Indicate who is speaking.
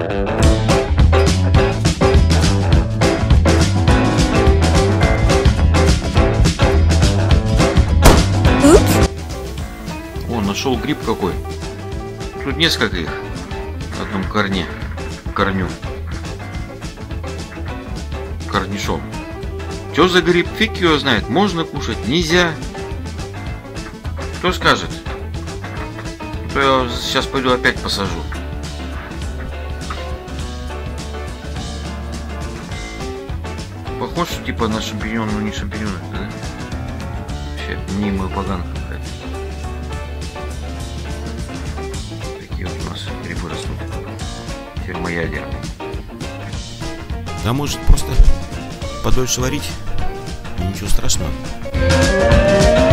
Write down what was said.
Speaker 1: О, нашел гриб какой. Тут несколько их в одном корню. Корнишон. Что за гриб? Фиг его знает. Можно кушать? Нельзя. Кто скажет? То я сейчас пойду опять посажу. Похож типа на шампиньон, но не шампиньон, да? Вообще мнимая поганка какая-то. Такие вот у нас грибы растут. Термоядерные.
Speaker 2: А может просто подольше варить? И ничего страшного.